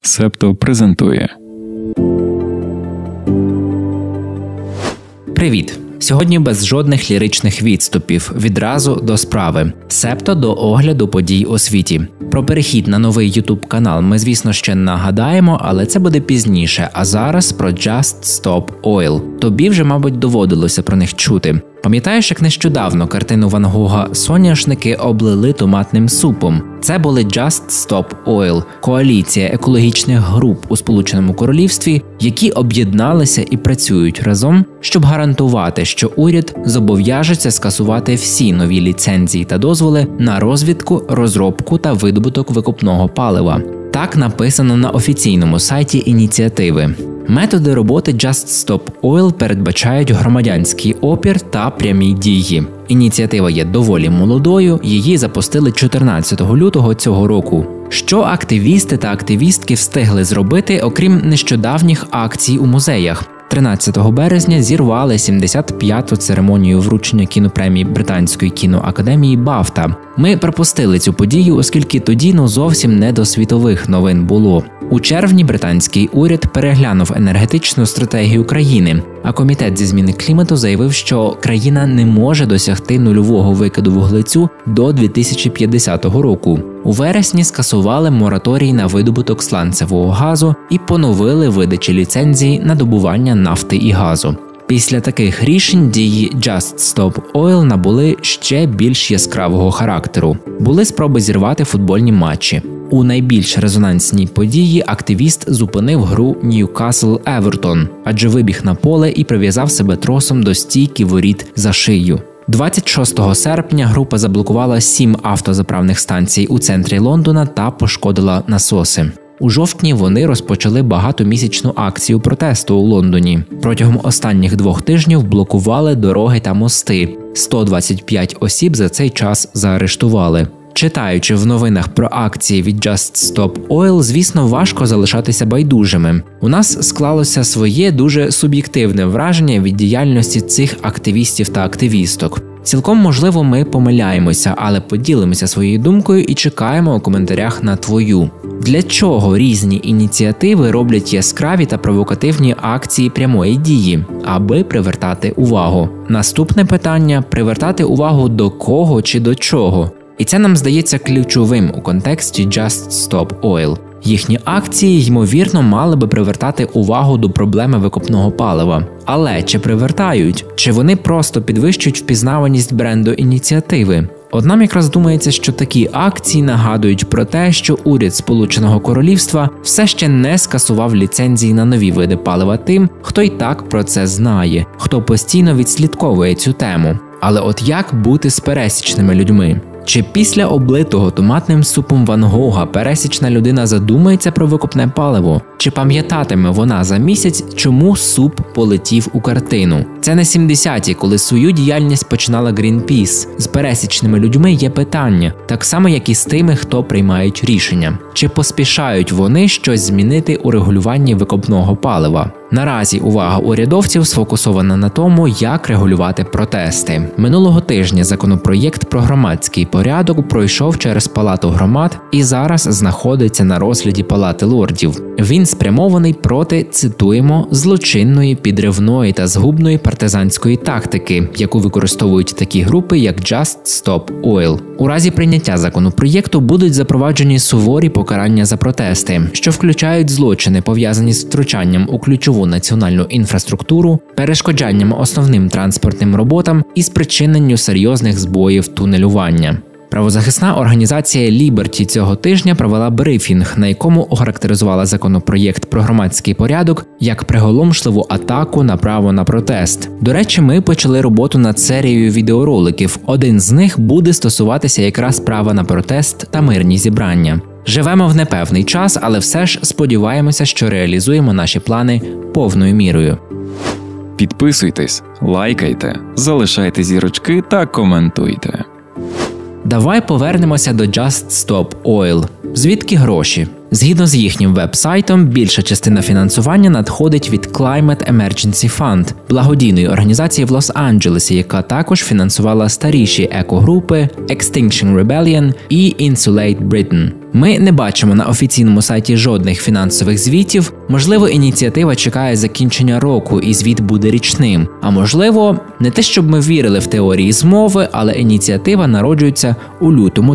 Септо презентує. Привіт! Сьогодні без жодних ліричних відступів, відразу до справи. Септо до огляду подій у світі. Про перехід на новий YouTube-канал ми, звісно, ще нагадаємо, але це буде пізніше. А зараз про Just Stop Oil. Тобі вже, мабуть, доводилося про них чути. Пам'ятаєш, як нещодавно картину Ван Гога «Соняшники» облили томатним супом? Це були Just Stop Oil – коаліція екологічних груп у Сполученому Королівстві, які об'єдналися і працюють разом, щоб гарантувати, що уряд зобов'яжеться скасувати всі нові ліцензії та дозволи на розвідку, розробку та видобуток викопного палива. Так написано на офіційному сайті ініціативи. Методи роботи Just Stop Oil передбачають громадянський опір та прямі дії. Ініціатива є доволі молодою, її запустили 14 лютого цього року. Що активісти та активістки встигли зробити, окрім нещодавніх акцій у музеях? 13 березня зірвали 75-ту церемонію вручення кінопремії Британської кіноакадемії BAFTA. Ми пропустили цю подію, оскільки тоді зовсім не до світових новин було. У червні британський уряд переглянув енергетичну стратегію країни, а комітет зі зміни клімату заявив, що країна не може досягти нульового викиду вуглецю до 2050 року. У вересні скасували мораторій на видобуток сланцевого газу і поновили видачі ліцензій на добування нафти і газу. Після таких рішень дії Just Stop Oil набули ще більш яскравого характеру. Були спроби зірвати футбольні матчі. У найбільш резонансній події активіст зупинив гру Ньюкасл-Евертон, адже вибіг на поле і прив'язав себе тросом до стійки воріт за шию. 26 серпня група заблокувала 7 автозаправних станцій у центрі Лондона та пошкодила насоси. У жовтні вони розпочали багатомісячну акцію протесту у Лондоні. Протягом останніх 2 тижнів блокували дороги та мости. 125 осіб за цей час заарештували. Читаючи в новинах про акції від Just Stop Oil, звісно, важко залишатися байдужими. У нас склалося своє дуже суб'єктивне враження від діяльності цих активістів та активісток. Цілком можливо, ми помиляємося, але поділимося своєю думкою і чекаємо у коментарях на твою. Для чого різні ініціативи роблять яскраві та провокативні акції прямої дії? Аби привертати увагу. Наступне питання – привертати увагу до кого чи до чого? І це нам здається ключовим у контексті Just Stop Oil. Їхні акції, ймовірно, мали би привертати увагу до проблеми викопного палива. Але чи привертають? Чи вони просто підвищують впізнаваність бренду ініціативи? От нам якраз думається, що такі акції нагадують про те, що уряд Сполученого Королівства все ще не скасував ліцензії на нові види палива тим, хто й так про це знає, хто постійно відслідковує цю тему. Але от як бути з пересічними людьми? Чи після облитого томатним супом Ван Гога пересічна людина задумається про викопне паливо? Чи пам'ятатиме вона за місяць, чому суп полетів у картину? Це не 70-ті, коли свою діяльність починала Greenpeace. З пересічними людьми є питання, так само як і з тими, хто приймають рішення. Чи поспішають вони щось змінити у регулюванні викопного палива? Наразі увага урядовців сфокусована на тому, як регулювати протести. Минулого тижня законопроєкт про громадський порядок пройшов через Палату громад і зараз знаходиться на розгляді Палати лордів. Він спрямований проти, цитуємо, злочинної, підривної та згубної партизанської тактики, яку використовують такі групи, як Just Stop Oil. У разі прийняття законопроєкту будуть запроваджені суворі покарання за протести, що включають злочини, пов'язані з втручанням у ключову національну інфраструктуру, перешкоджанням основним транспортним роботам і спричиненню серйозних збоїв тунелювання. Правозахисна організація Liberty цього тижня провела брифінг, на якому охарактеризувала законопроєкт про громадський порядок як приголомшливу атаку на право на протест. До речі, ми почали роботу над серією відеороликів. Один з них буде стосуватися якраз права на протест та мирні зібрання. Живемо в непевний час, але все ж сподіваємося, що реалізуємо наші плани повною мірою. Підписуйтесь, лайкайте, залишайте зірочки та коментуйте. Давай повернемося до Just Stop Oil. Звідки гроші? Згідно з їхнім веб-сайтом, більша частина фінансування надходить від Climate Emergency Fund, благодійної організації в Лос-Анджелесі, яка також фінансувала старіші екогрупи Extinction Rebellion і Insulate Britain. Ми не бачимо на офіційному сайті жодних фінансових звітів. Можливо, ініціатива чекає закінчення року і звіт буде річним. А можливо, не те, щоб ми вірили в теорії змови, але ініціатива народжується у лютому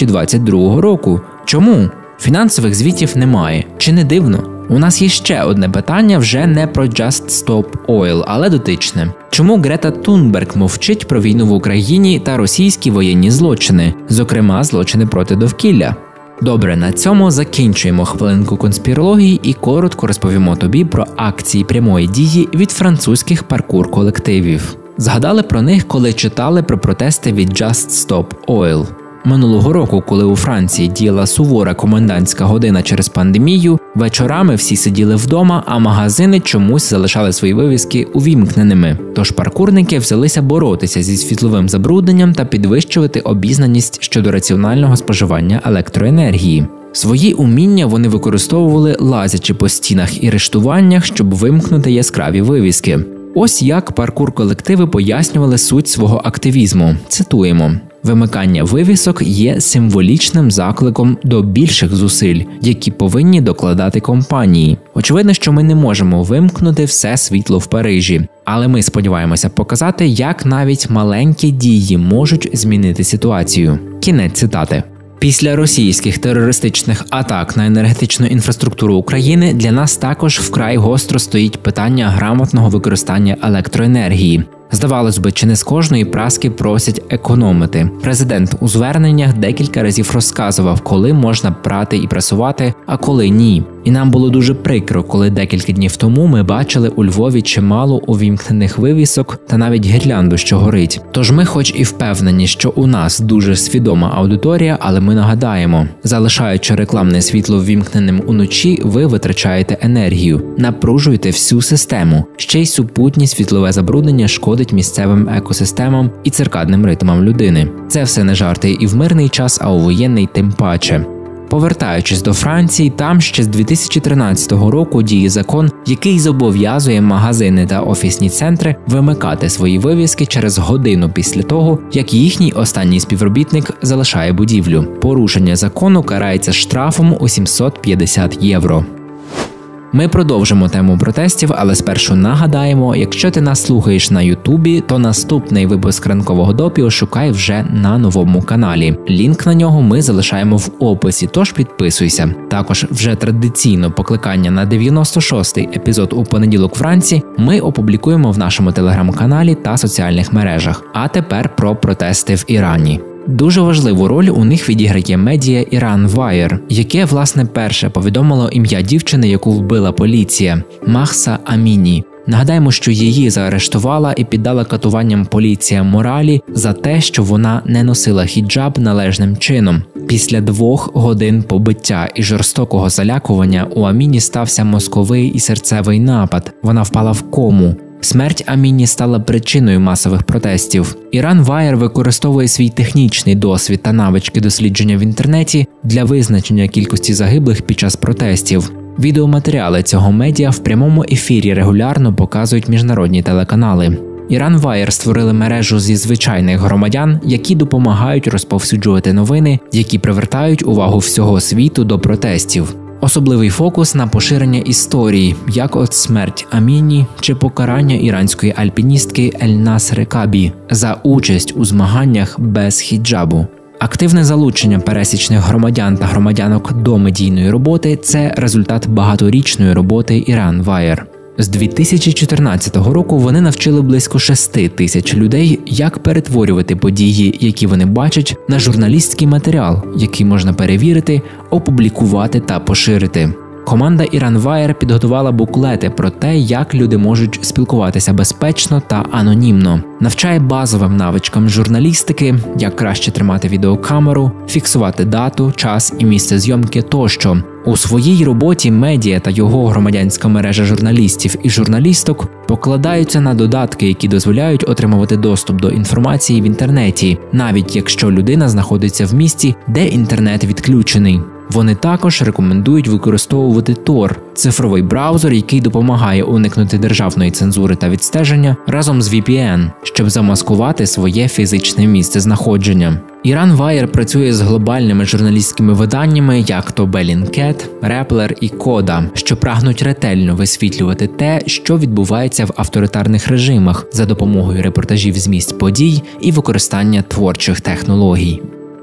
2022 року. Чому? Фінансових звітів немає. Чи не дивно? У нас є ще одне питання, вже не про Just Stop Oil, але дотичне. Чому Грета Тунберг мовчить про війну в Україні та російські воєнні злочини, зокрема злочини проти довкілля? Добре, на цьому закінчуємо хвилинку конспірології і коротко розповімо тобі про акції прямої дії від французьких паркур-колективів. Згадали про них, коли читали про протести від Just Stop Oil. Минулого року, коли у Франції діяла сувора комендантська година через пандемію, вечорами всі сиділи вдома, а магазини чомусь залишали свої вивіски увімкненими. Тож паркурники взялися боротися зі світловим забрудненням та підвищувати обізнаність щодо раціонального споживання електроенергії. Свої уміння вони використовували, лазячи по стінах і рештуваннях, щоб вимкнути яскраві вивіски. Ось як паркур-колективи пояснювали суть свого активізму. Цитуємо. Вимикання вивісок є символічним закликом до більших зусиль, які повинні докладати компанії. Очевидно, що ми не можемо вимкнути все світло в Парижі, але ми сподіваємося показати, як навіть маленькі дії можуть змінити ситуацію. Кінець цитати. Після російських терористичних атак на енергетичну інфраструктуру України для нас також вкрай гостро стоїть питання грамотного використання електроенергії. Здавалось би, чи не з кожної праски просять економити. Президент у зверненнях декілька разів розказував, коли можна прати і прасувати, а коли ні. І нам було дуже прикро, коли декілька днів тому ми бачили у Львові чимало увімкнених вивісок та навіть гірлянду, що горить. Тож ми хоч і впевнені, що у нас дуже свідома аудиторія, але ми нагадаємо, залишаючи рекламне світло ввімкненим уночі, ви витрачаєте енергію, напружуєте всю систему. Ще й супутнє світлове забруднення шкодить місцевим екосистемам і циркадним ритмам людини. Це все не жарти і в мирний час, а у воєнний тим паче. Повертаючись до Франції, там ще з 2013 року діє закон, який зобов'язує магазини та офісні центри вимикати свої вивіски через годину після того, як їхній останній співробітник залишає будівлю. Порушення закону карається штрафом у 750 євро. Ми продовжимо тему протестів, але спершу нагадаємо, якщо ти нас слухаєш на Ютубі, то наступний випуск ранкового допіо шукай вже на новому каналі. Лінк на нього ми залишаємо в описі, тож підписуйся. Також вже традиційно покликання на 96-й епізод у понеділок вранці ми опублікуємо в нашому телеграм-каналі та соціальних мережах. А тепер про протести в Ірані. Дуже важливу роль у них відіграє медіа Iran Wire, яке, власне, перше повідомило ім'я дівчини, яку вбила поліція – Махса Аміні. Нагадаємо, що її заарештувала і піддала катуванням поліція Моралі за те, що вона не носила хіджаб належним чином. Після 2 годин побиття і жорстокого залякування у Аміні стався мозковий і серцевий напад. Вона впала в кому. Смерть Аміні стала причиною масових протестів. Iran Wire використовує свій технічний досвід та навички дослідження в інтернеті для визначення кількості загиблих під час протестів. Відеоматеріали цього медіа в прямому ефірі регулярно показують міжнародні телеканали. Iran Wire створили мережу зі звичайних громадян, які допомагають розповсюджувати новини, які привертають увагу всього світу до протестів. Особливий фокус на поширення історії, як от смерть Аміні чи покарання іранської альпіністки Ельнас Рекабі за участь у змаганнях без хіджабу. Активне залучення пересічних громадян та громадянок до медійної роботи – це результат багаторічної роботи Iran Wire. З 2014 року вони навчили близько 6 тисяч людей, як перетворювати події, які вони бачать, на журналістський матеріал, який можна перевірити, опублікувати та поширити. Команда Iran Wire підготувала буклети про те, як люди можуть спілкуватися безпечно та анонімно. Навчає базовим навичкам журналістики, як краще тримати відеокамеру, фіксувати дату, час і місце зйомки тощо. У своїй роботі медіа та його громадянська мережа журналістів і журналісток покладаються на додатки, які дозволяють отримувати доступ до інформації в інтернеті, навіть якщо людина знаходиться в місті, де інтернет відключений. Вони також рекомендують використовувати Tor – цифровий браузер, який допомагає уникнути державної цензури та відстеження разом з VPN, щоб замаскувати своє фізичне місцезнаходження. Iran Wire працює з глобальними журналістськими виданнями, як то Bellingcat, Rappler і Coda, що прагнуть ретельно висвітлювати те, що відбувається в авторитарних режимах за допомогою репортажів з місць подій і використання творчих технологій.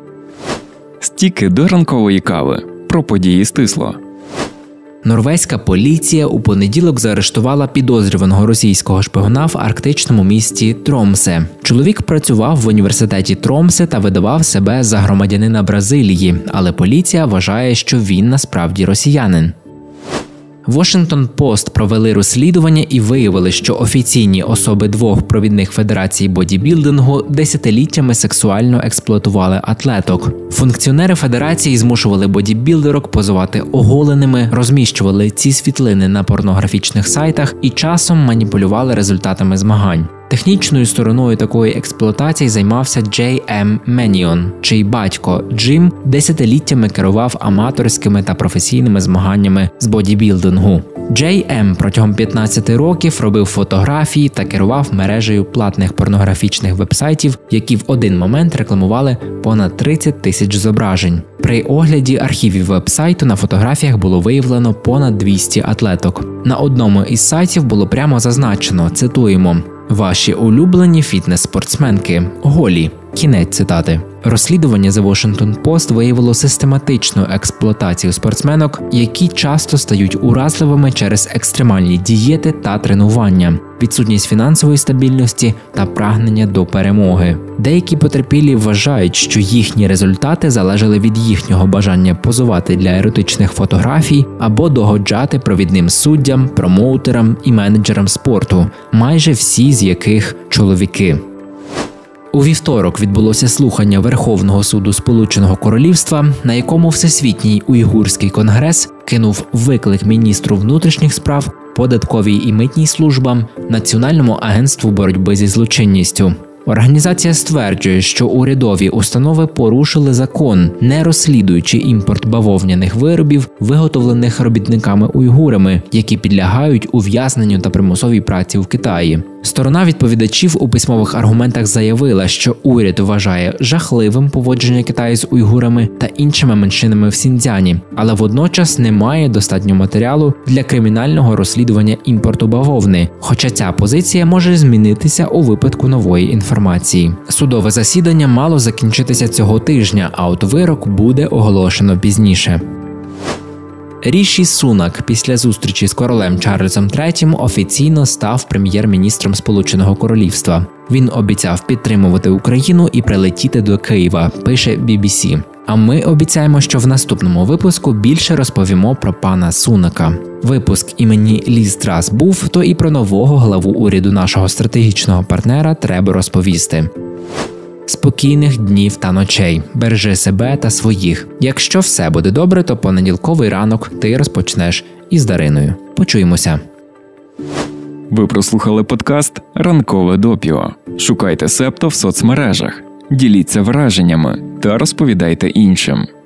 Стіки до ранкової кави. Про події стисло. Норвезька поліція у понеділок заарештувала підозрюваного російського шпигуна в арктичному місті Тромсе. Чоловік працював в університеті Тромсе та видавав себе за громадянина Бразилії, але поліція вважає, що він насправді росіянин. Washington Post провели розслідування і виявили, що офіційні особи двох провідних федерацій бодібілдингу десятиліттями сексуально експлуатували атлеток. Функціонери федерації змушували бодібілдерок позувати оголеними, розміщували ці світлини на порнографічних сайтах і часом маніпулювали результатами змагань. Технічною стороною такої експлуатації займався Джей М. Меніон, чий батько Джим десятиліттями керував аматорськими та професійними змаганнями з бодібілдингу. Джей М. протягом 15 років робив фотографії та керував мережею платних порнографічних вебсайтів, які в один момент рекламували понад 30 тисяч зображень. При огляді архівів вебсайту на фотографіях було виявлено понад 200 атлеток. На одному із сайтів було прямо зазначено, цитуємо, «Ваші улюблені фітнес-спортсменки – голі». Кінець цитати. Розслідування The Washington Post виявило систематичну експлуатацію спортсменок, які часто стають уразливими через екстремальні дієти та тренування, відсутність фінансової стабільності та прагнення до перемоги. Деякі потерпілі вважають, що їхні результати залежали від їхнього бажання позувати для еротичних фотографій або догоджати провідним суддям, промоутерам і менеджерам спорту, майже всі з яких чоловіки. У вівторок відбулося слухання Верховного суду Сполученого Королівства, на якому Всесвітній уйгурський конгрес кинув виклик міністру внутрішніх справ, податковій і митній службам, Національному агентству боротьби зі злочинністю. Організація стверджує, що урядові установи порушили закон, не розслідуючи імпорт бавовняних виробів, виготовлених робітниками-уйгурами, які підлягають ув'язненню та примусовій праці в Китаї. Сторона відповідачів у письмових аргументах заявила, що уряд вважає жахливим поводження Китаю з уйгурами та іншими меншинами в Сіньцзяні, але водночас не має достатньо матеріалу для кримінального розслідування імпорту бавовни, хоча ця позиція може змінитися у випадку нової інформації. Судове засідання мало закінчитися цього тижня, а от вирок буде оголошено пізніше. Ріші Сунак після зустрічі з королем Чарльзом III офіційно став прем'єр-міністром Сполученого Королівства. Він обіцяв підтримувати Україну і прилетіти до Києва, пише BBC. А ми обіцяємо, що в наступному випуску більше розповімо про пана Сунака. Випуск імені Ліз Трас був, то і про нового главу уряду нашого стратегічного партнера треба розповісти. Спокійних днів та ночей. Бережи себе та своїх. Якщо все буде добре, то понеділковий ранок ти розпочнеш із Дариною. Почуємося. Ви прослухали подкаст «Ранкове допіо». Шукайте Септо в соцмережах, діліться враженнями та розповідайте іншим.